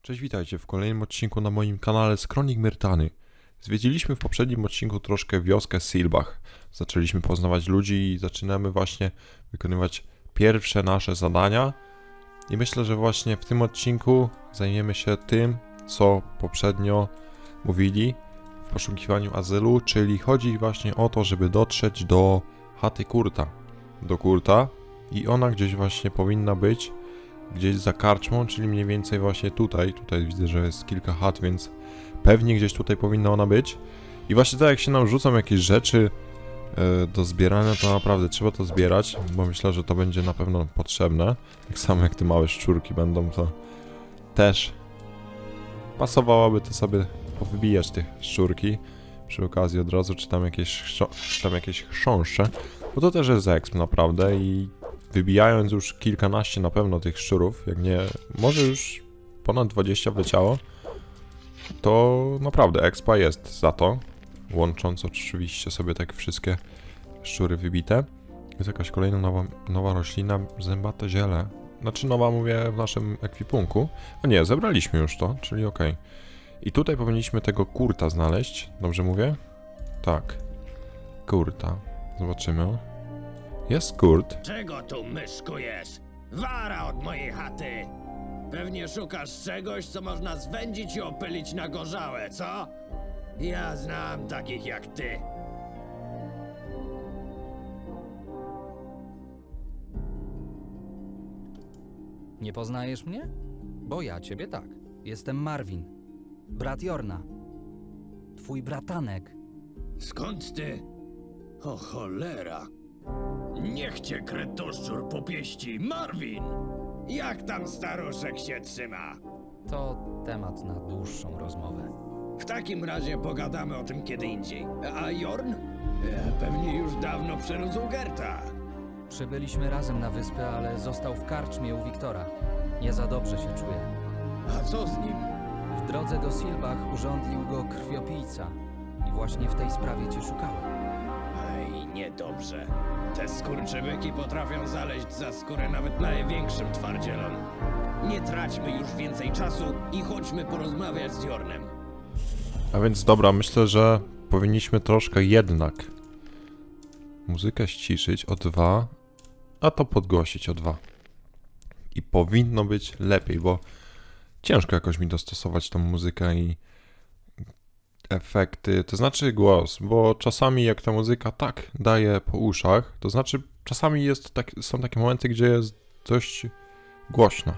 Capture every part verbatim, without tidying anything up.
Cześć, witajcie w kolejnym odcinku na moim kanale Skronik Myrtany. Zwiedziliśmy w poprzednim odcinku troszkę wioskę Silbach. Zaczęliśmy poznawać ludzi i zaczynamy właśnie wykonywać pierwsze nasze zadania. I myślę, że właśnie w tym odcinku zajmiemy się tym, co poprzednio mówili w poszukiwaniu azylu, czyli chodzi właśnie o to, żeby dotrzeć do chaty Kurta. Do Kurta i ona gdzieś właśnie powinna być gdzieś za karczmą, czyli mniej więcej właśnie tutaj. Tutaj widzę, że jest kilka chat, więc pewnie gdzieś tutaj powinna ona być. I właśnie tak jak się nam rzucą jakieś rzeczy yy, do zbierania, to naprawdę trzeba to zbierać, bo myślę, że to będzie na pewno potrzebne. Tak samo jak te małe szczurki będą, to też pasowałoby to sobie powybijać te szczurki. Przy okazji od razu czytam jakieś, czytam jakieś chrząszcze, bo to też jest exp naprawdę i wybijając już kilkanaście na pewno tych szczurów, jak nie, może już ponad dwadzieścia wleciało, to naprawdę expa jest za to, łącząc oczywiście sobie tak wszystkie szczury wybite. Jest jakaś kolejna nowa, nowa roślina, zębate ziele. Znaczy nowa, mówię, w naszym ekwipunku. A nie, zebraliśmy już to, czyli okej. Okay. I tutaj powinniśmy tego Kurta znaleźć, dobrze mówię? Tak, Kurta. Zobaczymy. Jest Kurt. Czego tu myszkujesz? Wara od mojej chaty! Pewnie szukasz czegoś, co można zwędzić i opylić na gorzałe, co? Ja znam takich jak ty. Nie poznajesz mnie? Bo ja ciebie tak. Jestem Marvin. Brat Jorna. Twój bratanek. Skąd ty? O cholera! Niech cię kretoszczur popieści, Marvin! Jak tam staruszek się trzyma? To temat na dłuższą rozmowę. W takim razie pogadamy o tym kiedy indziej. A Jorn? E, Pewnie już dawno przerósł Gerta. Przybyliśmy razem na wyspę, ale został w karczmie u Wiktora. Nie za dobrze się czuje. A co z nim? W drodze do Silbach urządlił go krwiopijca. I właśnie w tej sprawie cię szukałem. Aj, niedobrze. Te skurczybyki potrafią zaleźć za skórę nawet największym twardzielom. Nie traćmy już więcej czasu i chodźmy porozmawiać z Jornem. A więc dobra, myślę, że powinniśmy troszkę jednak muzykę ściszyć o dwa, a to podgłosić o dwa. I powinno być lepiej, bo ciężko jakoś mi dostosować tą muzykę i efekty, to znaczy głos, bo czasami jak ta muzyka tak daje po uszach, to znaczy czasami jest tak, są takie momenty, gdzie jest dość głośna.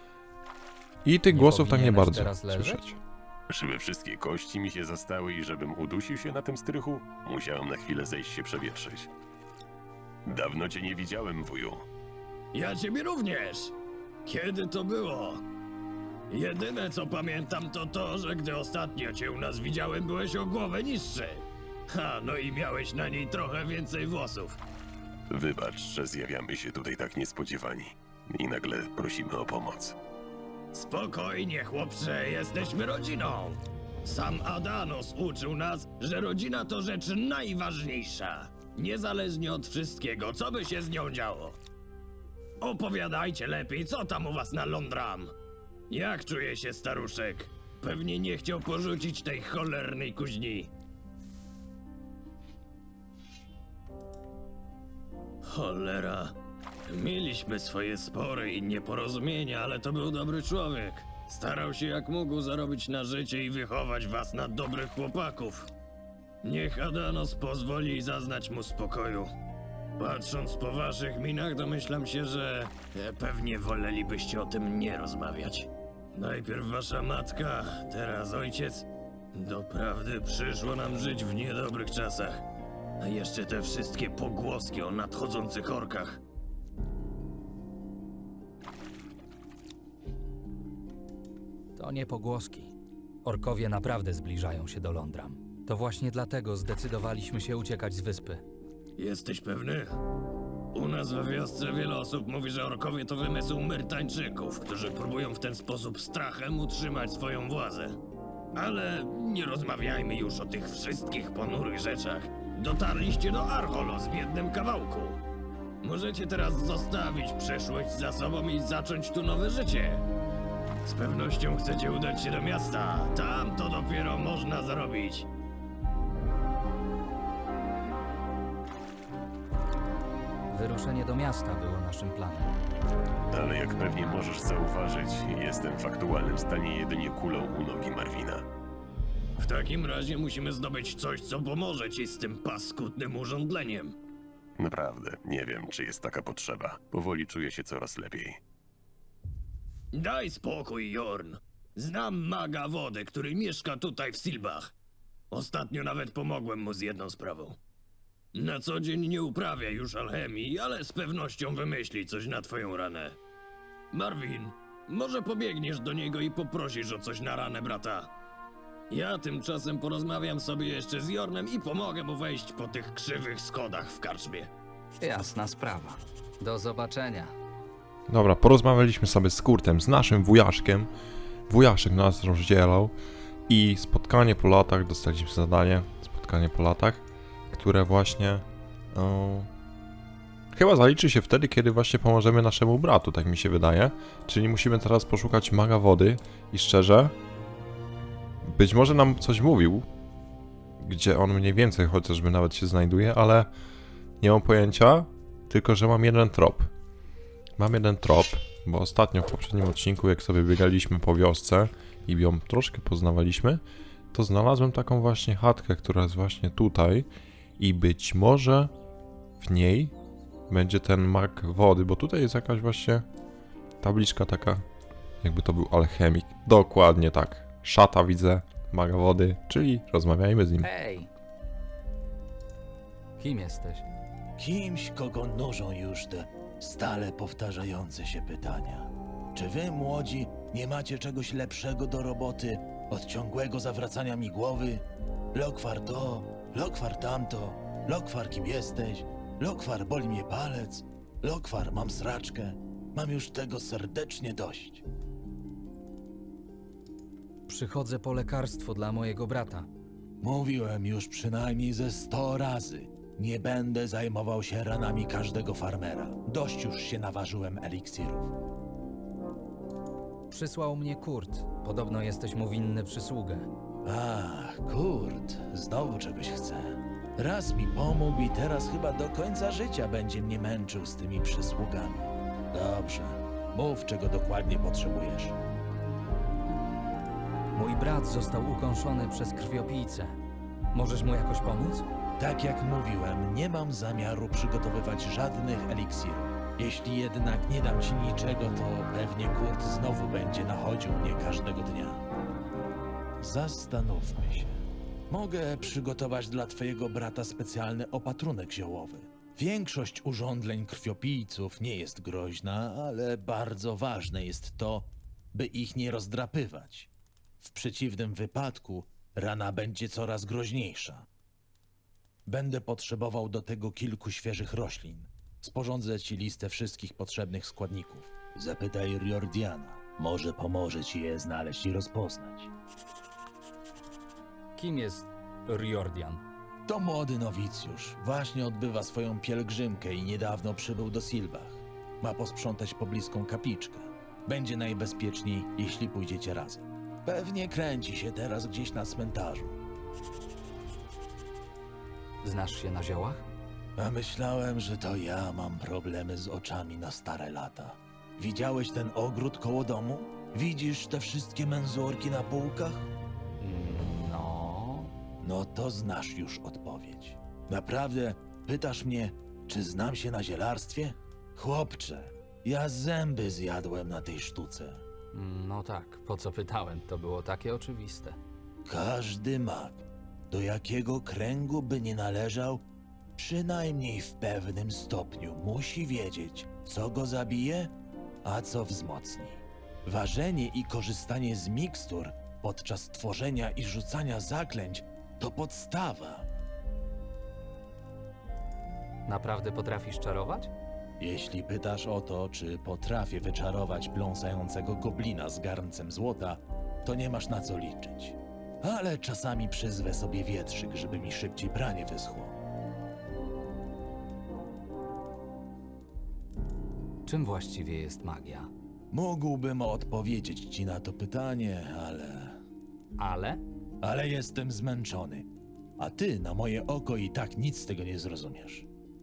I tych Nie głosów tak nie powinieneś bardzo teraz leżeć? słyszeć. Żeby wszystkie kości mi się zastały i żebym udusił się na tym strychu, musiałem na chwilę zejść się przewietrzyć. Dawno cię nie widziałem, wuju. Ja ciebie również. Kiedy to było? Jedyne co pamiętam to to, że gdy ostatnio cię u nas widziałem, byłeś o głowę niższy. Ha, no i miałeś na niej trochę więcej włosów. Wybacz, że zjawiamy się tutaj tak niespodziewani i nagle prosimy o pomoc. Spokojnie, chłopcze, jesteśmy rodziną. Sam Adanos uczył nas, że rodzina to rzecz najważniejsza. Niezależnie od wszystkiego, co by się z nią działo. Opowiadajcie lepiej, co tam u was na Londram? Jak czuje się staruszek? Pewnie nie chciał porzucić tej cholernej kuźni. Cholera. Mieliśmy swoje spory i nieporozumienia, ale to był dobry człowiek. Starał się jak mógł zarobić na życie i wychować was na dobrych chłopaków. Niech Adanos pozwoli zaznać mu spokoju. Patrząc po waszych minach, domyślam się, że e, pewnie wolelibyście o tym nie rozmawiać. Najpierw wasza matka, teraz ojciec. Doprawdy przyszło nam żyć w niedobrych czasach. A jeszcze te wszystkie pogłoski o nadchodzących orkach. To nie pogłoski. Orkowie naprawdę zbliżają się do Londram. To właśnie dlatego zdecydowaliśmy się uciekać z wyspy. Jesteś pewny? U nas we wiosce wiele osób mówi, że orkowie to wymysł Myrtańczyków, którzy próbują w ten sposób strachem utrzymać swoją władzę. Ale nie rozmawiajmy już o tych wszystkich ponurych rzeczach. Dotarliście do Archolos w jednym kawałku. Możecie teraz zostawić przeszłość za sobą i zacząć tu nowe życie. Z pewnością chcecie udać się do miasta. Tam to dopiero można zarobić. Wyruszenie do miasta było naszym planem. Ale jak pewnie możesz zauważyć, jestem w aktualnym stanie jedynie kulą u nogi Marvina. W takim razie musimy zdobyć coś, co pomoże ci z tym paskudnym urządleniem. Naprawdę, nie wiem, czy jest taka potrzeba. Powoli czuję się coraz lepiej. Daj spokój, Jorn. Znam maga wody, który mieszka tutaj w Silbach. Ostatnio nawet pomogłem mu z jedną sprawą. Na co dzień nie uprawia już alchemii, ale z pewnością wymyśli coś na twoją ranę. Marvin, może pobiegniesz do niego i poprosisz o coś na ranę brata. Ja tymczasem porozmawiam sobie jeszcze z Jornem i pomogę mu wejść po tych krzywych schodach w karczmie. Jasna sprawa. Do zobaczenia. Dobra, porozmawialiśmy sobie z Kurtem, z naszym wujaszkiem. Wujaszek nas rozdzielał i spotkanie po latach, dostaliśmy zadanie, spotkanie po latach, które właśnie o, chyba zaliczy się wtedy, kiedy właśnie pomożemy naszemu bratu, tak mi się wydaje. Czyli musimy teraz poszukać maga wody i szczerze, być może nam coś mówił, gdzie on mniej więcej chociażby nawet się znajduje, ale nie mam pojęcia, tylko że mam jeden trop. Mam jeden trop, bo ostatnio w poprzednim odcinku, jak sobie biegaliśmy po wiosce i ją troszkę poznawaliśmy, to znalazłem taką właśnie chatkę, która jest właśnie tutaj i być może w niej będzie ten mag wody, bo tutaj jest jakaś właśnie tabliczka taka, jakby to był alchemik. Dokładnie tak. Szata widzę, maga wody, czyli rozmawiajmy z nim. Hej! Kim jesteś? Kimś, kogo nużą już te stale powtarzające się pytania. Czy wy, młodzi, nie macie czegoś lepszego do roboty od ciągłego zawracania mi głowy? Lokwar to, Lokwar tamto, Lokwar kim jesteś? Lokwar boli mnie palec, Lokwar mam sraczkę. Mam już tego serdecznie dość. Przychodzę po lekarstwo dla mojego brata. Mówiłem już przynajmniej ze sto razy. Nie będę zajmował się ranami każdego farmera. Dość już się naważyłem eliksirów. Przysłał mnie Kurt. Podobno jesteś mu winny przysługę. Ach, Kurt, znowu czegoś chce. Raz mi pomógł i teraz chyba do końca życia będzie mnie męczył z tymi przysługami. Dobrze, mów, czego dokładnie potrzebujesz. Mój brat został ukąszony przez krwiopijcę. Możesz mu jakoś pomóc? Tak jak mówiłem, nie mam zamiaru przygotowywać żadnych eliksirów. Jeśli jednak nie dam ci niczego, to pewnie Kurt znowu będzie nachodził mnie każdego dnia. Zastanówmy się. Mogę przygotować dla twojego brata specjalny opatrunek ziołowy. Większość urządleń krwiopijców nie jest groźna, ale bardzo ważne jest to, by ich nie rozdrapywać. W przeciwnym wypadku rana będzie coraz groźniejsza. Będę potrzebował do tego kilku świeżych roślin. Sporządzę ci listę wszystkich potrzebnych składników. Zapytaj Riordiana. Może pomoże ci je znaleźć i rozpoznać. Kim jest Riordian? To młody nowicjusz. Właśnie odbywa swoją pielgrzymkę i niedawno przybył do Silbach. Ma posprzątać pobliską kapliczkę. Będzie najbezpieczniej, jeśli pójdziecie razem. Pewnie kręci się teraz gdzieś na cmentarzu. Znasz się na ziołach? A myślałem, że to ja mam problemy z oczami na stare lata. Widziałeś ten ogród koło domu? Widzisz te wszystkie menzurki na półkach? No... No to znasz już odpowiedź. Naprawdę pytasz mnie, czy znam się na zielarstwie? Chłopcze, ja zęby zjadłem na tej sztuce. No tak, po co pytałem, to było takie oczywiste. Każdy mag, do jakiego kręgu by nie należał, przynajmniej w pewnym stopniu musi wiedzieć, co go zabije, a co wzmocni. Ważenie i korzystanie z mikstur podczas tworzenia i rzucania zaklęć to podstawa. Naprawdę potrafisz czarować? Jeśli pytasz o to, czy potrafię wyczarować pląsającego goblina z garncem złota, to nie masz na co liczyć. Ale czasami przyzwę sobie wietrzyk, żeby mi szybciej pranie wyschło. Czym właściwie jest magia? Mógłbym odpowiedzieć ci na to pytanie, ale... Ale? Ale jestem zmęczony. A ty na moje oko i tak nic z tego nie zrozumiesz.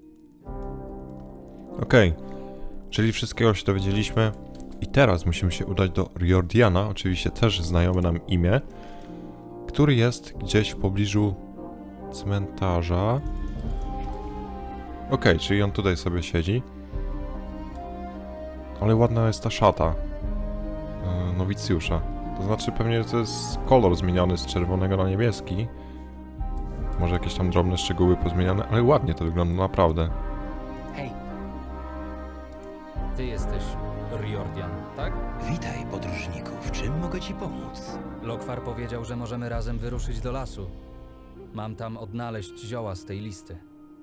Okej, czyli wszystkiego się dowiedzieliśmy i teraz musimy się udać do Riordiana, oczywiście też znajome nam imię, który jest gdzieś w pobliżu cmentarza. Okej, czyli on tutaj sobie siedzi. Ale ładna jest ta szata yy, nowicjusza. To znaczy pewnie to jest kolor zmieniony z czerwonego na niebieski. Może jakieś tam drobne szczegóły pozmieniane, ale ładnie to wygląda naprawdę. Hej! Ty jesteś Riordian, tak? Witaj, podróżniku. W czym mogę ci pomóc? Lokwar powiedział, że możemy razem wyruszyć do lasu. Mam tam odnaleźć zioła z tej listy.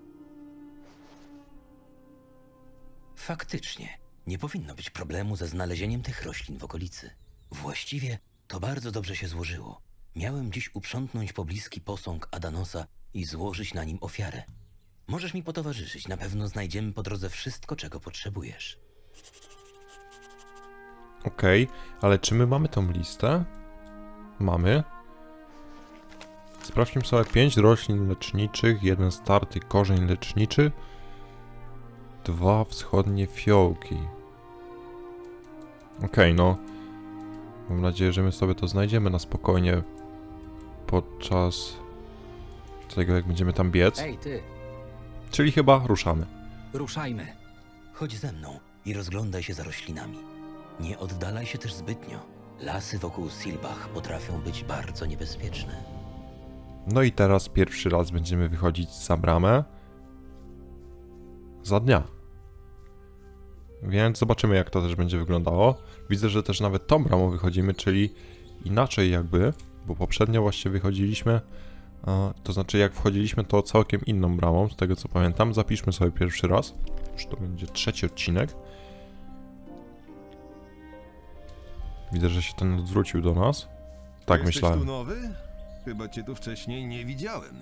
Faktycznie, nie powinno być problemu ze znalezieniem tych roślin w okolicy. Właściwie to bardzo dobrze się złożyło. Miałem dziś uprzątnąć pobliski posąg Adanosa i złożyć na nim ofiarę. Możesz mi potowarzyszyć, na pewno znajdziemy po drodze wszystko, czego potrzebujesz. Okej, ale czy my mamy tą listę? Mamy. Sprawdźmy sobie pięć roślin leczniczych, jeden starty korzeń leczniczy, dwa wschodnie fiołki. Okej, no. Mam nadzieję, że my sobie to znajdziemy na spokojnie podczas tego, jak będziemy tam biec. Ej, ty! Czyli chyba ruszamy. Ruszajmy! Chodź ze mną i rozglądaj się za roślinami. Nie oddalaj się też zbytnio. Lasy wokół Silbach potrafią być bardzo niebezpieczne. No i teraz pierwszy raz będziemy wychodzić za bramę za dnia. Więc zobaczymy, jak to też będzie wyglądało. Widzę, że też nawet tą bramą wychodzimy, czyli inaczej jakby, bo poprzednio właśnie wychodziliśmy, to znaczy jak wchodziliśmy, to całkiem inną bramą, z tego co pamiętam. Zapiszmy sobie pierwszy raz. Już to będzie trzeci odcinek. Widzę, że się ten odwrócił do nas. Tak Jesteś myślałem. tu nowy? Chyba cię tu wcześniej nie widziałem.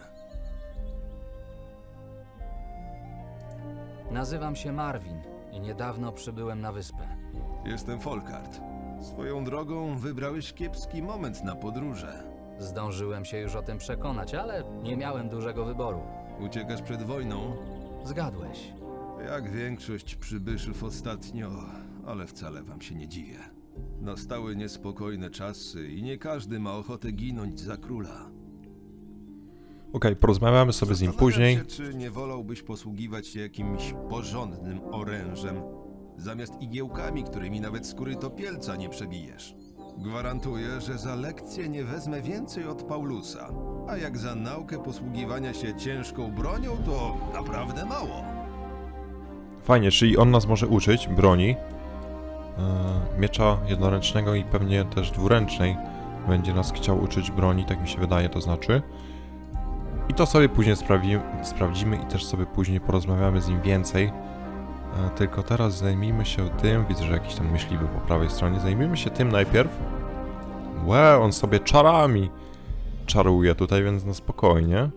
Nazywam się Marvin i niedawno przybyłem na wyspę. Jestem Folkart. Swoją drogą wybrałeś kiepski moment na podróże. Zdążyłem się już o tym przekonać, ale nie miałem dużego wyboru. Uciekasz przed wojną, Zgadłeś. jak większość przybyszów ostatnio, ale wcale wam się nie dziwię. Nastały niespokojne czasy i nie każdy ma ochotę ginąć za króla. Okej, porozmawiamy sobie z nim Zastanawiam później. się, czy nie wolałbyś posługiwać się jakimś porządnym orężem, zamiast igiełkami, którymi nawet skóry topielca nie przebijesz. Gwarantuję, że za lekcję nie wezmę więcej od Paulusa, a jak za naukę posługiwania się ciężką bronią, to naprawdę mało. Fajnie, czyli on nas może uczyć broni. Yy, miecza jednoręcznego i pewnie też dwuręcznej. Będzie nas chciał uczyć broni, tak mi się wydaje, to znaczy. I to sobie później sprawdzimy, sprawdzimy i też sobie później porozmawiamy z nim więcej. Yy, tylko teraz zajmijmy się tym, widzę, że jakiś tam myśliwy po prawej stronie. Zajmijmy się tym najpierw. Łe, on sobie czarami czaruje tutaj, więc na spokojnie.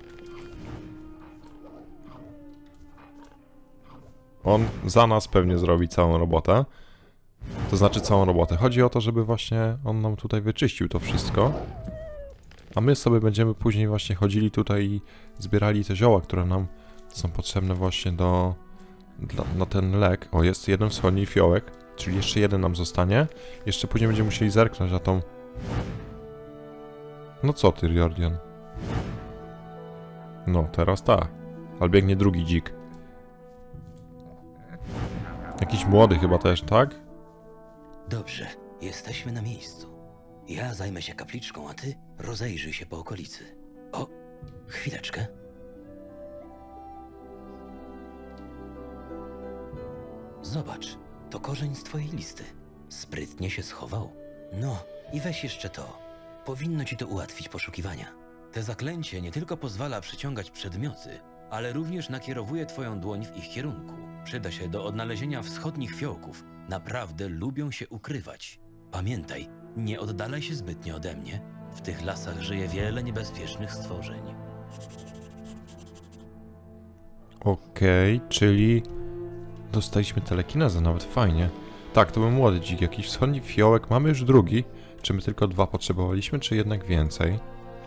On za nas pewnie zrobi całą robotę. To znaczy całą robotę. Chodzi o to, żeby właśnie on nam tutaj wyczyścił to wszystko. A my sobie będziemy później właśnie chodzili tutaj i zbierali te zioła, które nam są potrzebne właśnie do... Dla, na ten lek. O, jest jeden wschodni fiołek, czyli jeszcze jeden nam zostanie. Jeszcze później będziemy musieli zerknąć na tą... No co ty, Riordian? No, teraz tak. Ale biegnie drugi dzik. Jakiś młody chyba też, tak? Dobrze, jesteśmy na miejscu. Ja zajmę się kapliczką, a ty rozejrzyj się po okolicy. O, chwileczkę. Zobacz, to korzeń z twojej listy. Sprytnie się schował. No, i weź jeszcze to. Powinno ci to ułatwić poszukiwania. Te zaklęcie nie tylko pozwala przyciągać przedmioty, ale również nakierowuje twoją dłoń w ich kierunku. Przyda się do odnalezienia wschodnich fiołków. Naprawdę lubią się ukrywać. Pamiętaj, nie oddalaj się zbytnio ode mnie. W tych lasach żyje wiele niebezpiecznych stworzeń. Okej, okay, czyli dostaliśmy telekinezę, nawet fajnie. Tak, to był młody dzik. Jakiś wschodni fiołek. Mamy już drugi. Czy my tylko dwa potrzebowaliśmy, czy jednak więcej?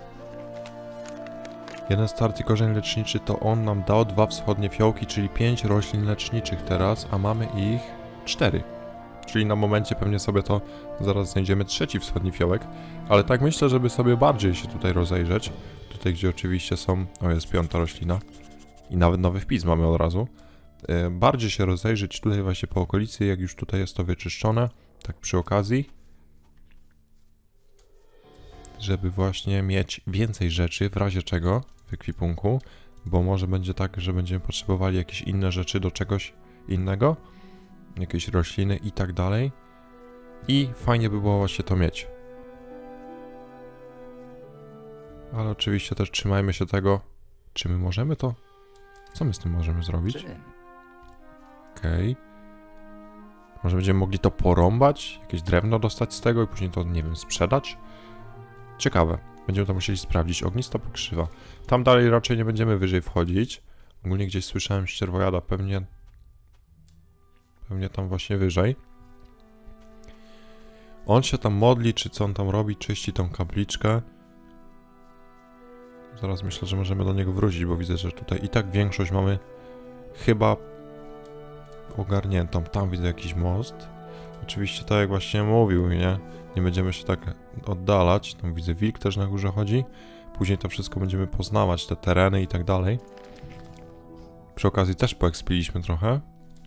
Jeden starty korzeń leczniczy to on nam dał dwa wschodnie fiołki, czyli pięć roślin leczniczych teraz, a mamy ich cztery. Czyli na momencie pewnie sobie to zaraz znajdziemy trzeci wschodni fiołek, ale tak myślę, żeby sobie bardziej się tutaj rozejrzeć. Tutaj, gdzie oczywiście są... O, jest piąta roślina. I nawet nowy wpis mamy od razu. Yy, bardziej się rozejrzeć tutaj właśnie po okolicy, jak już tutaj jest to wyczyszczone. Tak przy okazji. Żeby właśnie mieć więcej rzeczy, w razie czego, w ekwipunku. Bo może będzie tak, że będziemy potrzebowali jakieś inne rzeczy do czegoś innego. Jakieś rośliny i tak dalej. I fajnie by było właśnie to mieć. Ale oczywiście też trzymajmy się tego, czy my możemy to... Co my z tym możemy zrobić? Okej. Okay. Może będziemy mogli to porąbać? Jakieś drewno dostać z tego i później to, nie wiem, sprzedać? Ciekawe. Będziemy to musieli sprawdzić. Ognista pokrzywa. Tam dalej raczej nie będziemy wyżej wchodzić. Ogólnie gdzieś słyszałem ścierwojada, pewnie... Pewnie tam właśnie wyżej. On się tam modli, czy co on tam robi, czyści tą kapliczkę. Zaraz myślę, że możemy do niego wrócić, bo widzę, że tutaj i tak większość mamy chyba ogarniętą. Tam widzę jakiś most. Oczywiście tak jak właśnie mówił, nie? Nie będziemy się tak oddalać. Tam widzę wilk też na górze chodzi. Później to wszystko będziemy poznawać, te tereny i tak dalej. Przy okazji też poekspiliśmy trochę.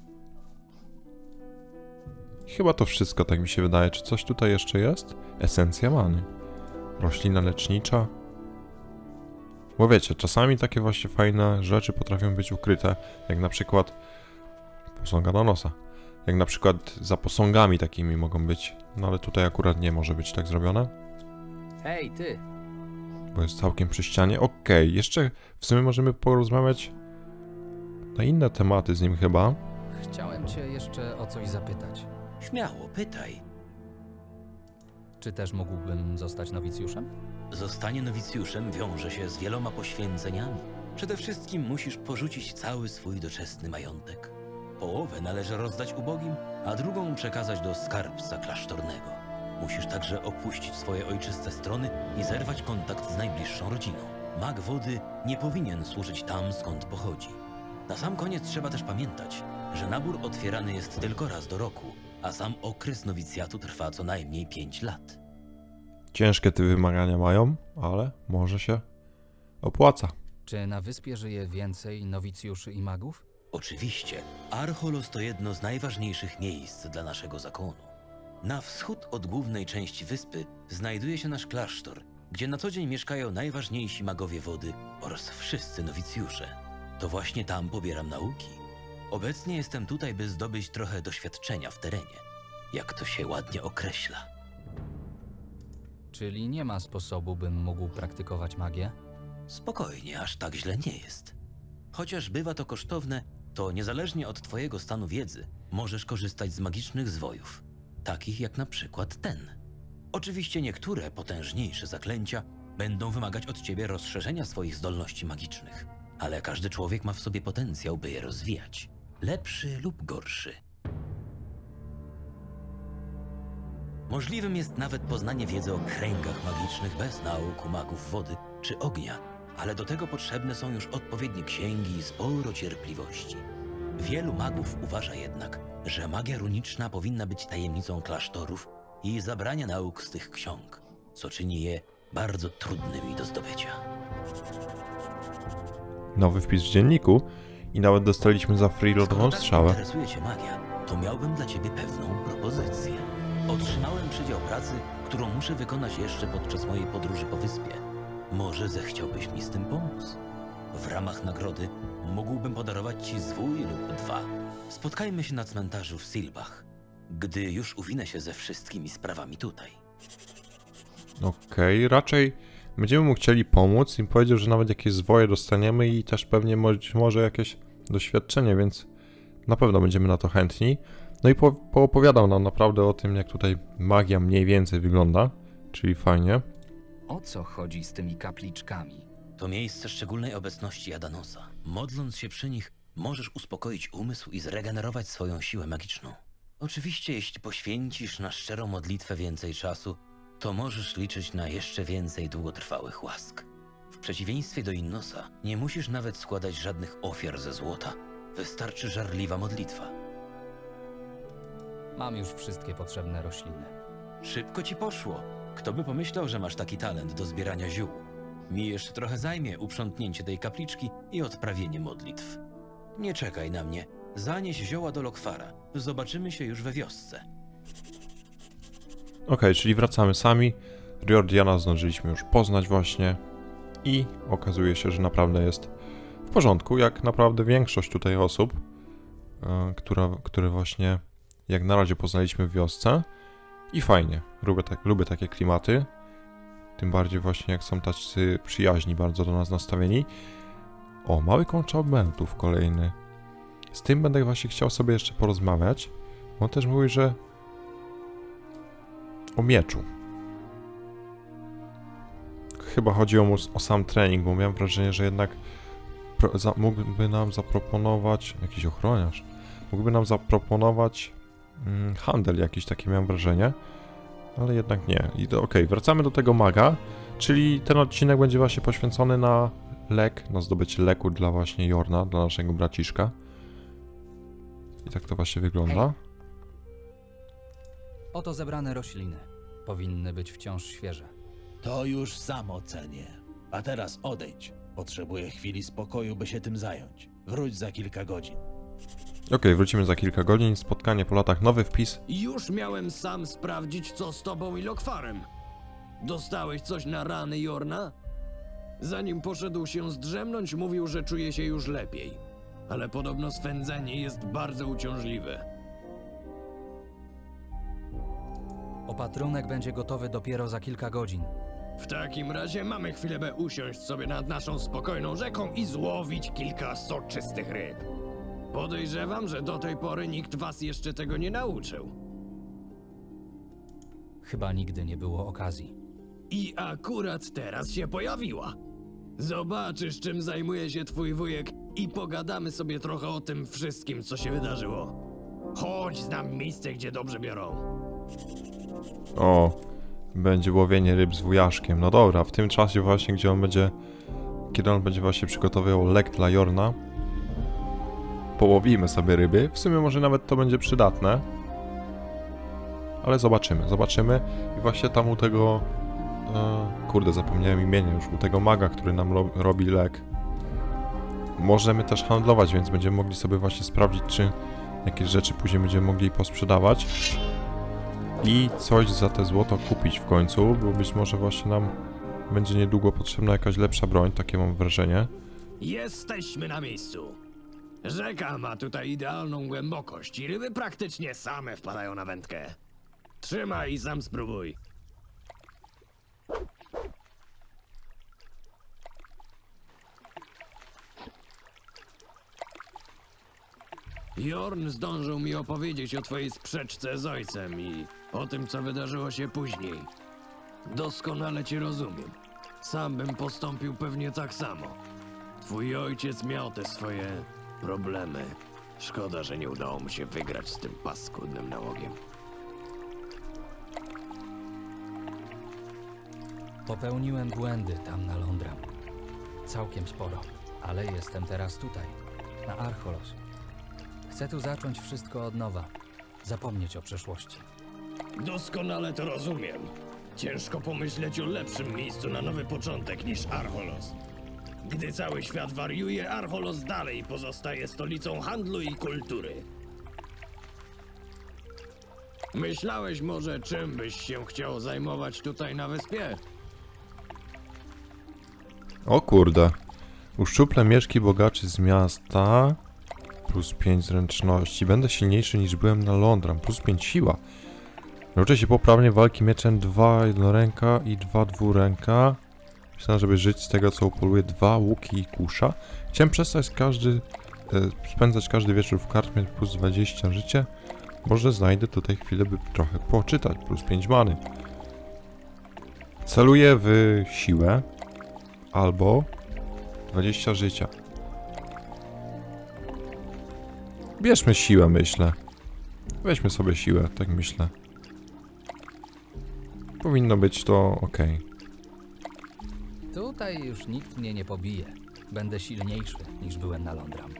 Chyba to wszystko, tak mi się wydaje. Czy coś tutaj jeszcze jest? Esencja many. Roślina lecznicza. Bo wiecie, czasami takie właśnie fajne rzeczy potrafią być ukryte. Jak na przykład posąga na nosa. Jak na przykład za posągami takimi mogą być. No ale tutaj akurat nie może być tak zrobione. Hej, ty! Bo jest całkiem przy ścianie. Okej, okay, jeszcze w sumie możemy porozmawiać na inne tematy z nim chyba. Chciałem cię jeszcze o coś zapytać. Śmiało, pytaj. Czy też mógłbym zostać nowicjuszem? Zostanie nowicjuszem wiąże się z wieloma poświęceniami. Przede wszystkim musisz porzucić cały swój doczesny majątek. Połowę należy rozdać ubogim, a drugą przekazać do skarbca klasztornego. Musisz także opuścić swoje ojczyste strony i zerwać kontakt z najbliższą rodziną. Mag wody nie powinien służyć tam, skąd pochodzi. Na sam koniec trzeba też pamiętać, że nabór otwierany jest tylko raz do roku, a sam okres nowicjatu trwa co najmniej pięć lat. Ciężkie te wymagania mają, ale może się opłaca. Czy na wyspie żyje więcej nowicjuszy i magów? Oczywiście. Archolos to jedno z najważniejszych miejsc dla naszego zakonu. Na wschód od głównej części wyspy znajduje się nasz klasztor, gdzie na co dzień mieszkają najważniejsi magowie wody oraz wszyscy nowicjusze. To właśnie tam pobieram nauki. Obecnie jestem tutaj, by zdobyć trochę doświadczenia w terenie. Jak to się ładnie określa. Czyli nie ma sposobu, bym mógł praktykować magię? Spokojnie, aż tak źle nie jest. Chociaż bywa to kosztowne, to niezależnie od twojego stanu wiedzy możesz korzystać z magicznych zwojów, takich jak na przykład ten. Oczywiście niektóre potężniejsze zaklęcia będą wymagać od ciebie rozszerzenia swoich zdolności magicznych, ale każdy człowiek ma w sobie potencjał, by je rozwijać. Lepszy lub gorszy. Możliwym jest nawet poznanie wiedzy o kręgach magicznych bez nauk magów wody czy ognia, ale do tego potrzebne są już odpowiednie księgi i sporo cierpliwości. Wielu magów uważa jednak, że magia runiczna powinna być tajemnicą klasztorów i zabrania nauk z tych ksiąg, co czyni je bardzo trudnymi do zdobycia. Nowy wpis w dzienniku i nawet dostaliśmy za freeloadową strzałę. Skoro tak interesuje cię magia, to miałbym dla ciebie pewną propozycję. Otrzymałem przydział pracy, którą muszę wykonać jeszcze podczas mojej podróży po wyspie. Może zechciałbyś mi z tym pomóc? W ramach nagrody mógłbym podarować ci zwój lub dwa. Spotkajmy się na cmentarzu w Silbach, gdy już uwinę się ze wszystkimi sprawami tutaj. Okej, okay, raczej będziemy mu chcieli pomóc i powiedział, że nawet jakieś zwoje dostaniemy i też pewnie może jakieś doświadczenie, więc na pewno będziemy na to chętni. No i po, poopowiadał nam naprawdę o tym, jak tutaj magia mniej więcej wygląda, czyli fajnie. O co chodzi z tymi kapliczkami? To miejsce szczególnej obecności Adanosa. Modląc się przy nich, możesz uspokoić umysł i zregenerować swoją siłę magiczną. Oczywiście, jeśli poświęcisz na szczerą modlitwę więcej czasu, to możesz liczyć na jeszcze więcej długotrwałych łask. W przeciwieństwie do Innosa, nie musisz nawet składać żadnych ofiar ze złota. Wystarczy żarliwa modlitwa. Mam już wszystkie potrzebne rośliny. Szybko ci poszło. Kto by pomyślał, że masz taki talent do zbierania ziół? Mi jeszcze trochę zajmie uprzątnięcie tej kapliczki i odprawienie modlitw. Nie czekaj na mnie. Zanieś zioła do Lokwara. Zobaczymy się już we wiosce. Ok, czyli wracamy sami. Riordiana zdążyliśmy już poznać właśnie. I okazuje się, że naprawdę jest w porządku, jak naprawdę większość tutaj osób, yy, która, które właśnie jak na razie poznaliśmy w wiosce. I fajnie, lubię, tak, lubię takie klimaty. Tym bardziej właśnie jak są tacy przyjaźni, bardzo do nas nastawieni. O, mały kończ obmętów kolejny. Z tym będę właśnie chciał sobie jeszcze porozmawiać. On też mówi, że o mieczu. Chyba chodziło mu o sam trening, bo miałem wrażenie, że jednak pro, za, mógłby nam zaproponować, jakiś ochroniarz, mógłby nam zaproponować mm, handel jakiś, takie miałem wrażenie, ale jednak nie. I to okej, wracamy do tego maga, czyli ten odcinek będzie właśnie poświęcony na lek, na zdobycie leku dla właśnie Jorna, dla naszego braciszka. I tak to właśnie wygląda. Oto zebrane rośliny. Powinny być wciąż świeże. To już sam ocenię. A teraz odejdź. Potrzebuję chwili spokoju, by się tym zająć. Wróć za kilka godzin. Okej, wrócimy za kilka godzin. Spotkanie po latach, nowy wpis. Już miałem sam sprawdzić, co z tobą i Lokwarem. Dostałeś coś na rany Jorna? Zanim poszedł się zdrzemnąć, mówił, że czuje się już lepiej. Ale podobno swędzenie jest bardzo uciążliwe. Opatrunek będzie gotowy dopiero za kilka godzin. W takim razie mamy chwilę, by usiąść sobie nad naszą spokojną rzeką i złowić kilka soczystych ryb. Podejrzewam, że do tej pory nikt was jeszcze tego nie nauczył. Chyba nigdy nie było okazji. I akurat teraz się pojawiła. Zobaczysz, czym zajmuje się twój wujek i pogadamy sobie trochę o tym wszystkim, co się wydarzyło. Chodź, znam miejsce, gdzie dobrze biorą. O, będzie łowienie ryb z wujaszkiem. No dobra, w tym czasie właśnie, gdzie on będzie, kiedy on będzie właśnie przygotowywał lek dla Jorna, połowimy sobie ryby. W sumie może nawet to będzie przydatne. Ale zobaczymy, zobaczymy. I właśnie tam u tego... E, kurde, zapomniałem imienia już. U tego maga, który nam ro robi lek. Możemy też handlować, więc będziemy mogli sobie właśnie sprawdzić, czy jakieś rzeczy później będziemy mogli posprzedawać. I coś za te złoto kupić w końcu, bo być może właśnie nam będzie niedługo potrzebna jakaś lepsza broń, takie mam wrażenie. Jesteśmy na miejscu. Rzeka ma tutaj idealną głębokość i ryby praktycznie same wpadają na wędkę. Trzymaj i sam spróbuj. Jorn zdążył mi opowiedzieć o twojej sprzeczce z ojcem i o tym, co wydarzyło się później. Doskonale cię rozumiem. Sam bym postąpił pewnie tak samo. Twój ojciec miał te swoje problemy. Szkoda, że nie udało mu się wygrać z tym paskudnym nałogiem. Popełniłem błędy tam na Londram. Całkiem sporo. Ale jestem teraz tutaj, na Archolos. Chcę tu zacząć wszystko od nowa. Zapomnieć o przeszłości. Doskonale to rozumiem. Ciężko pomyśleć o lepszym miejscu na nowy początek niż Archolos. Gdy cały świat wariuje, Archolos dalej pozostaje stolicą handlu i kultury. Myślałeś może, czym byś się chciał zajmować tutaj na wyspie? O kurde. Uszczuplę mieszki bogaczy z miasta. Plus pięć zręczności. Będę silniejszy niż byłem na Londram. Plus pięć siła. Nauczę się poprawnie walki mieczem dwa jednoręka i dwa dwuręka. Myślę, żeby żyć z tego, co upoluje dwa łuki i kusza. Chciałem przestać każdy, e, spędzać każdy wieczór w karczmie plus dwadzieścia życie. Może znajdę tutaj chwilę, by trochę poczytać. Plus pięć many. Celuję w siłę. Albo dwadzieścia życia. Bierzmy siłę, myślę. Weźmy sobie siłę, tak myślę. Powinno być to ok. Tutaj już nikt mnie nie pobije. Będę silniejszy niż byłem na Londram.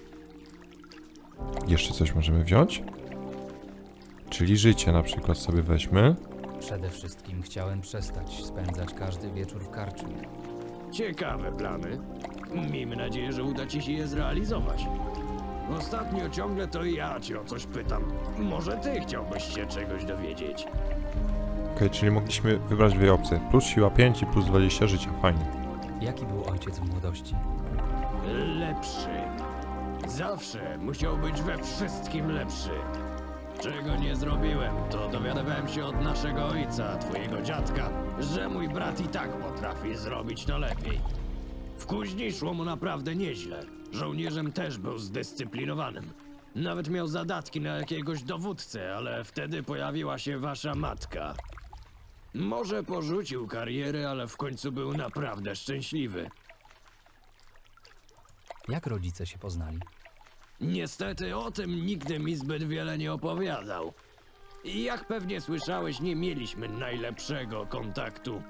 Jeszcze coś możemy wziąć? Czyli życie na przykład sobie weźmy. Przede wszystkim chciałem przestać spędzać każdy wieczór w karczmie. Ciekawe plany. Miejmy nadzieję, że uda ci się je zrealizować. Ostatnio ciągle to ja cię o coś pytam. Może ty chciałbyś się czegoś dowiedzieć? Ok, czyli mogliśmy wybrać dwie opcje. Plus siła pięć i plus dwadzieścia życia. Fajnie. Jaki był ojciec w młodości? Lepszy. Zawsze musiał być we wszystkim lepszy. Czego nie zrobiłem, to dowiadywałem się od naszego ojca, twojego dziadka, że mój brat i tak potrafi zrobić to lepiej. W kuźni szło mu naprawdę nieźle. Żołnierzem też był zdyscyplinowanym. Nawet miał zadatki na jakiegoś dowódcę, ale wtedy pojawiła się wasza matka. Może porzucił karierę, ale w końcu był naprawdę szczęśliwy. Jak rodzice się poznali? Niestety o tym nigdy mi zbyt wiele nie opowiadał. I jak pewnie słyszałeś, nie mieliśmy najlepszego kontaktu.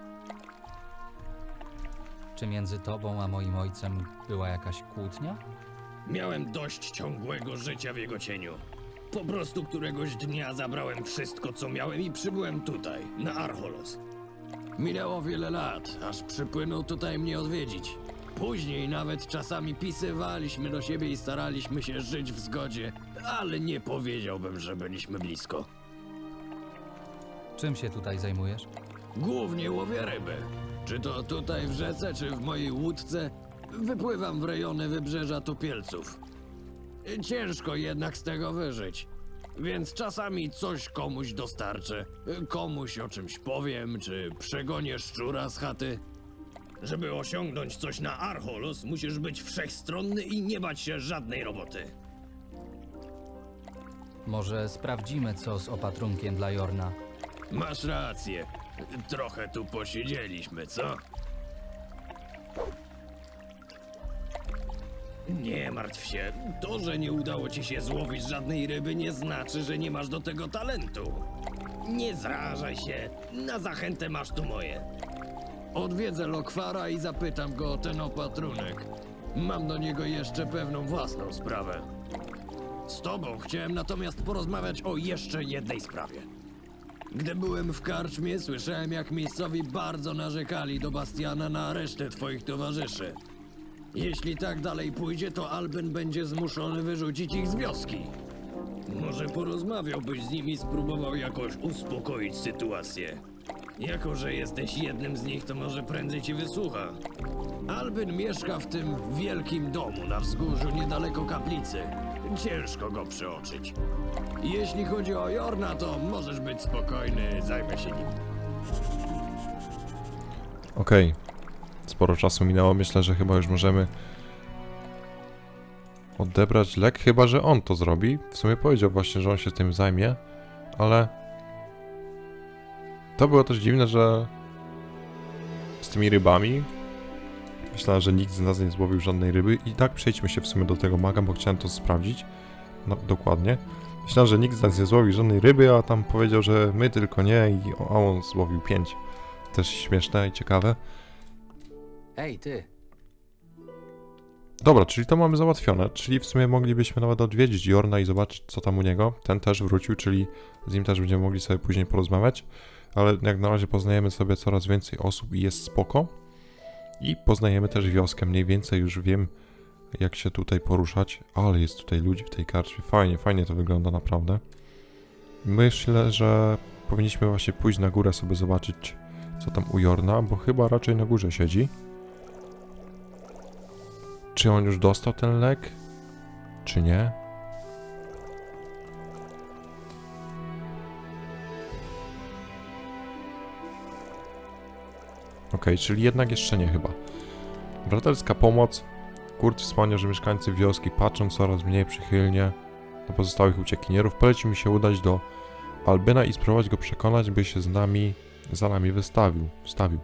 Czy między tobą a moim ojcem była jakaś kłótnia? Miałem dość ciągłego życia w jego cieniu. Po prostu któregoś dnia zabrałem wszystko, co miałem i przybyłem tutaj, na Archolos. Minęło wiele lat, aż przypłynął tutaj mnie odwiedzić. Później nawet czasami pisywaliśmy do siebie i staraliśmy się żyć w zgodzie, ale nie powiedziałbym, że byliśmy blisko. Czym się tutaj zajmujesz? Głównie łowię ryby. Czy to tutaj w rzece, czy w mojej łódce, wypływam w rejony wybrzeża Topielców. Ciężko jednak z tego wyżyć, więc czasami coś komuś dostarczę, komuś o czymś powiem, czy przegonię szczura z chaty. Żeby osiągnąć coś na Archolos, musisz być wszechstronny i nie bać się żadnej roboty. Może sprawdzimy, co z opatrunkiem dla Jorna? Masz rację. Trochę tu posiedzieliśmy, co? Nie martw się. To, że nie udało ci się złowić żadnej ryby, nie znaczy, że nie masz do tego talentu. Nie zrażaj się. Na zachętę masz tu moje. Odwiedzę Lokwara i zapytam go o ten opatrunek. Mam do niego jeszcze pewną własną sprawę. Z tobą chciałem natomiast porozmawiać o jeszcze jednej sprawie. Gdy byłem w karczmie, słyszałem, jak miejscowi bardzo narzekali do Bastiana na resztę twoich towarzyszy. Jeśli tak dalej pójdzie, to Albin będzie zmuszony wyrzucić ich z wioski. Może porozmawiałbyś z nimi i spróbował jakoś uspokoić sytuację. Jako że jesteś jednym z nich, to może prędzej ci wysłucha. Albin mieszka w tym wielkim domu na wzgórzu niedaleko kaplicy. Ciężko go przeoczyć. Jeśli chodzi o Jorna, to możesz być spokojny, zajmę się nim. Okej. Okay. Sporo czasu minęło, myślę, że chyba już możemy odebrać lek, chyba że on to zrobi. W sumie powiedział właśnie, że on się tym zajmie, ale to było też dziwne, że z tymi rybami myślałem, że nikt z nas nie złowił żadnej ryby i tak przejdźmy się w sumie do tego maga, bo chciałem to sprawdzić. No, dokładnie. Myślałem, że nikt z nas nie złowił żadnej ryby, a tam powiedział, że my tylko nie, i a on złowił pięć. Też śmieszne i ciekawe. Ej, ty! Dobra, czyli to mamy załatwione, czyli w sumie moglibyśmy nawet odwiedzić Jorna i zobaczyć, co tam u niego. Ten też wrócił, czyli z nim też będziemy mogli sobie później porozmawiać. Ale jak na razie poznajemy sobie coraz więcej osób i jest spoko. I poznajemy też wioskę, mniej więcej już wiem, jak się tutaj poruszać. Ale jest tutaj ludzi w tej karczmie, fajnie, fajnie to wygląda naprawdę. Myślę, że powinniśmy właśnie pójść na górę sobie zobaczyć, co tam u Jorna, bo chyba raczej na górze siedzi. Czy on już dostał ten lek? Czy nie? Okej, okay, czyli jednak jeszcze nie chyba. Braterska pomoc. Kurt wspomniał, że mieszkańcy wioski patrzą coraz mniej przychylnie na pozostałych uciekinierów. Poleci mi się udać do Albina i spróbować go przekonać, by się z nami, za nami wystawił. Wstawił.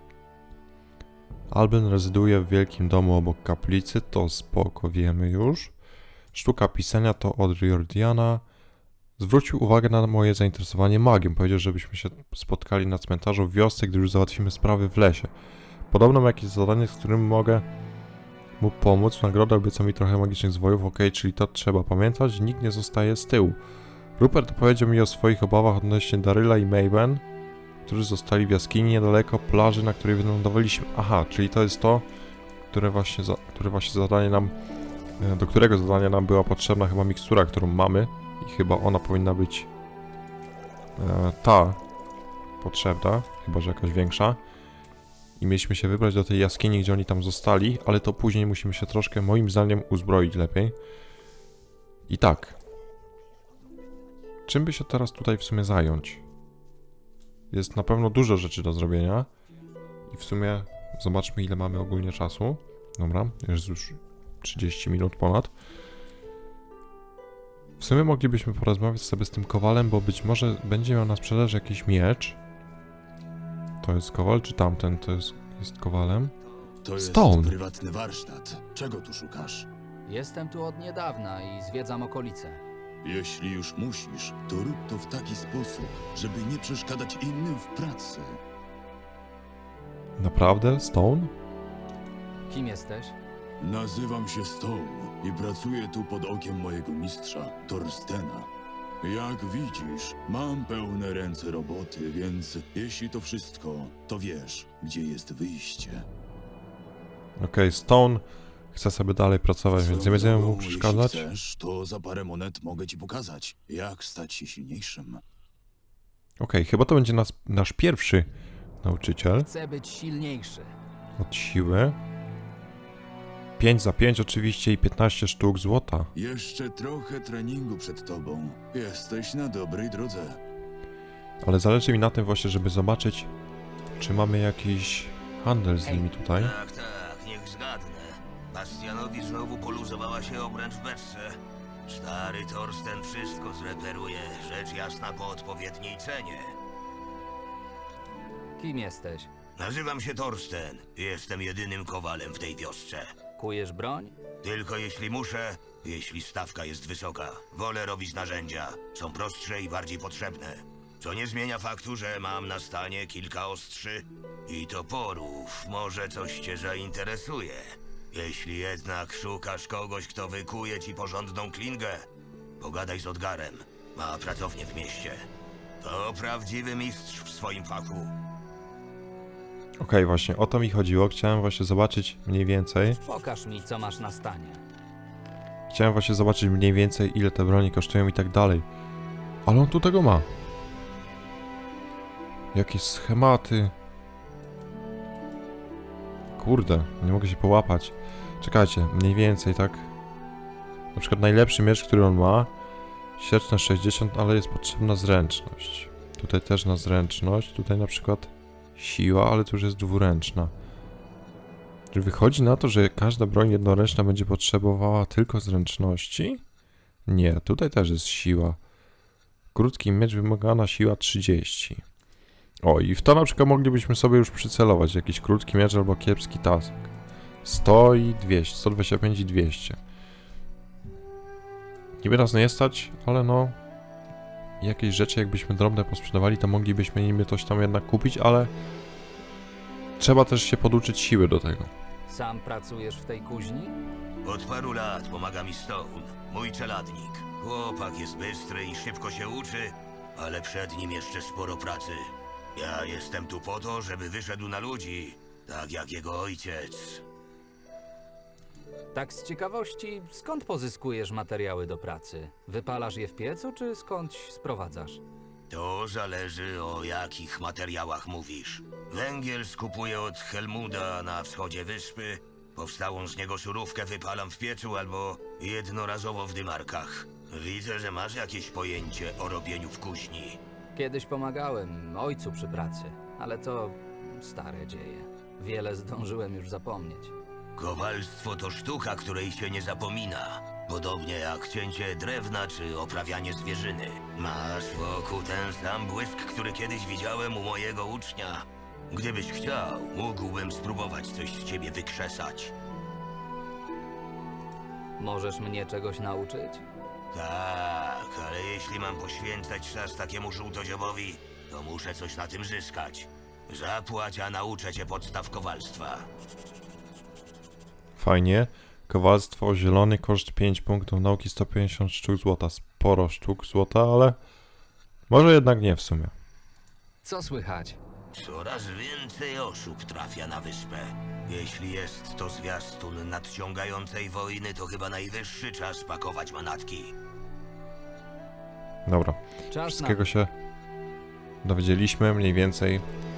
Albin rezyduje w wielkim domu obok kaplicy, to spoko, wiemy już. Sztuka pisania to od Riordiana. Zwrócił uwagę na moje zainteresowanie magią. Powiedział, żebyśmy się spotkali na cmentarzu w wiosce, gdy już załatwimy sprawy w lesie. Podobno ma jakieś zadanie, z którym mogę mu pomóc. W nagrodę obiecał mi trochę magicznych zwojów. Okej, czyli to trzeba pamiętać. Nikt nie zostaje z tyłu. Rupert powiedział mi o swoich obawach odnośnie Daryla i Maven, którzy zostali w jaskini niedaleko plaży, na której wylądowaliśmy. Aha, czyli to jest to, które właśnie, za, które właśnie zadanie nam, do którego zadania nam była potrzebna chyba mikstura, którą mamy. I chyba ona powinna być e, ta potrzebna, chyba że jakaś większa. I mieliśmy się wybrać do tej jaskini, gdzie oni tam zostali, ale to później musimy się troszkę, moim zdaniem, uzbroić lepiej. I tak. Czym by się teraz tutaj w sumie zająć? Jest na pewno dużo rzeczy do zrobienia. I w sumie zobaczmy, ile mamy ogólnie czasu. Dobra, jest już trzydzieści minut ponad. W sumie moglibyśmy porozmawiać sobie z tym kowalem, bo być może będzie miał na sprzedaży jakiś miecz. To jest kowal, czy tamten to jest, jest kowalem? To jest Stone. prywatny warsztat. Czego tu szukasz? Jestem tu od niedawna i zwiedzam okolice. Jeśli już musisz, to rób to w taki sposób, żeby nie przeszkadzać innym w pracy. Naprawdę? Stone? Kim jesteś? Nazywam się Stone i pracuję tu pod okiem mojego mistrza, Thorstena. Jak widzisz, mam pełne ręce roboty, więc jeśli to wszystko, to wiesz, gdzie jest wyjście. Okej, okay, Stone chce sobie dalej pracować, więc nie będziemy mu przeszkadzać. Jeśli chcesz, to za parę monet mogę ci pokazać, jak stać się silniejszym. Okej, okay, chyba to będzie nas, nasz pierwszy nauczyciel. Chcę być silniejszy. Od siły. pięć za pięć oczywiście i piętnaście sztuk złota. Jeszcze trochę treningu przed tobą. Jesteś na dobrej drodze. Ale zależy mi na tym właśnie, żeby zobaczyć, czy mamy jakiś handel z nimi tutaj. Tak, tak, niech zgadnę. Bastianowi znowu poluzowała się obręcz w beczce. Stary Thorsten wszystko zreperuje, rzecz jasna po odpowiedniej cenie. Kim jesteś? Nazywam się Thorsten. Jestem jedynym kowalem w tej wiosce. Kujesz broń? Tylko jeśli muszę, jeśli stawka jest wysoka. Wolę robić narzędzia. Są prostsze i bardziej potrzebne. Co nie zmienia faktu, że mam na stanie kilka ostrzy i toporów. Może coś cię zainteresuje. Jeśli jednak szukasz kogoś, kto wykuje ci porządną klingę, pogadaj z Odgarem. Ma pracownię w mieście. To prawdziwy mistrz w swoim fachu. Okej, okay, właśnie o to mi chodziło. Chciałem właśnie zobaczyć mniej więcej. Pokaż mi, co masz na stanie. Chciałem właśnie zobaczyć mniej więcej, ile te broni kosztują i tak dalej. Ale on tu tego ma. Jakieś schematy. Kurde, nie mogę się połapać. Czekajcie, mniej więcej, tak? Na przykład najlepszy miecz, który on ma. Sierczne sześćdziesiąt, ale jest potrzebna zręczność. Tutaj też na zręczność. Tutaj na przykład siła, ale to już jest dwuręczna. Czy wychodzi na to, że każda broń jednoręczna będzie potrzebowała tylko zręczności? Nie, tutaj też jest siła. Krótki miecz wymagana siła trzydzieści. O, i w to na przykład moglibyśmy sobie już przycelować. Jakiś krótki miecz albo kiepski tasek. sto i dwieście, sto dwadzieścia pięć i dwieście. Niby nas nie stać, ale no... Jakieś rzeczy jakbyśmy drobne posprzedawali, to moglibyśmy niby coś tam jednak kupić, ale... Trzeba też się poduczyć siły do tego. Sam pracujesz w tej kuźni? Od paru lat pomaga mi Stone, mój czeladnik. Chłopak jest bystry i szybko się uczy, ale przed nim jeszcze sporo pracy. Ja jestem tu po to, żeby wyszedł na ludzi, tak jak jego ojciec. Tak z ciekawości, skąd pozyskujesz materiały do pracy? Wypalasz je w piecu, czy skądś sprowadzasz? To zależy, o jakich materiałach mówisz. Węgiel skupuję od Helmuda na wschodzie wyspy. Powstałą z niego surówkę wypalam w piecu albo jednorazowo w dymarkach. Widzę, że masz jakieś pojęcie o robieniu w kuźni. Kiedyś pomagałem ojcu przy pracy, ale to stare dzieje. Wiele zdążyłem już zapomnieć. Kowalstwo to sztuka, której się nie zapomina. Podobnie jak cięcie drewna czy oprawianie zwierzyny. Masz wokół ten sam błysk, który kiedyś widziałem u mojego ucznia. Gdybyś chciał, mógłbym spróbować coś z ciebie wykrzesać. Możesz mnie czegoś nauczyć? Tak, ale jeśli mam poświęcać czas takiemu żółtodziobowi, to muszę coś na tym zyskać. Zapłać, a nauczę cię podstaw kowalstwa. Fajnie. Kowalstwo zielony, koszt pięć punktów nauki, sto pięćdziesiąt sztuk złota. Sporo sztuk złota, ale może jednak nie w sumie. Co słychać? Coraz więcej osób trafia na wyspę. Jeśli jest to zwiastun nadciągającej wojny, to chyba najwyższy czas pakować manatki. Dobra. Czas Wszystkiego na... się dowiedzieliśmy mniej więcej.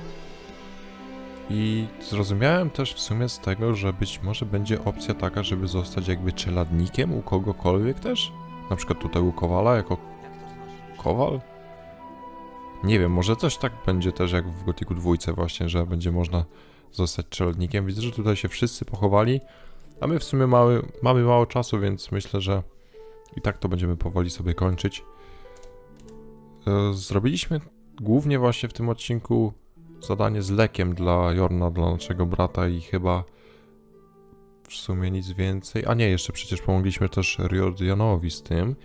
I zrozumiałem też w sumie z tego, że być może będzie opcja taka, żeby zostać jakby czeladnikiem u kogokolwiek też. Na przykład tutaj u Kowala jako Kowal? Nie wiem, może coś tak będzie też jak w Gothicu dwójce właśnie, że będzie można zostać czeladnikiem. Widzę, że tutaj się wszyscy pochowali, a my w sumie mały, mamy mało czasu, więc myślę, że i tak to będziemy powoli sobie kończyć. Zrobiliśmy głównie właśnie w tym odcinku zadanie z lekiem dla Jorna, dla naszego brata i chyba w sumie nic więcej. A nie, jeszcze przecież pomogliśmy też Riordianowi z tym.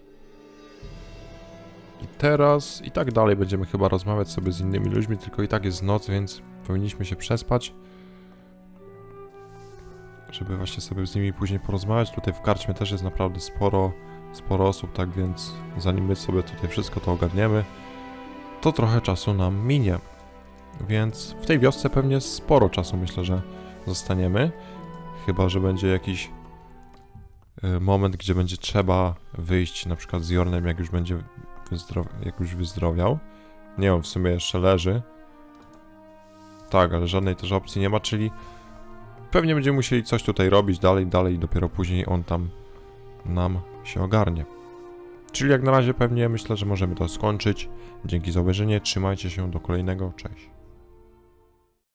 I teraz i tak dalej będziemy chyba rozmawiać sobie z innymi ludźmi, tylko i tak jest noc, więc powinniśmy się przespać, żeby właśnie sobie z nimi później porozmawiać. Tutaj w karczmie też jest naprawdę sporo, sporo osób, tak więc zanim my sobie tutaj wszystko to ogarniemy, to trochę czasu nam minie. Więc w tej wiosce pewnie sporo czasu myślę, że zostaniemy. Chyba że będzie jakiś moment, gdzie będzie trzeba wyjść na przykład z Jornem, jak już będzie jak już wyzdrowiał. Nie, on w sumie jeszcze leży. Tak, ale żadnej też opcji nie ma, czyli pewnie będziemy musieli coś tutaj robić dalej, dalej i dopiero później on tam nam się ogarnie. Czyli jak na razie pewnie myślę, że możemy to skończyć. Dzięki za obejrzenie, trzymajcie się, do kolejnego, cześć.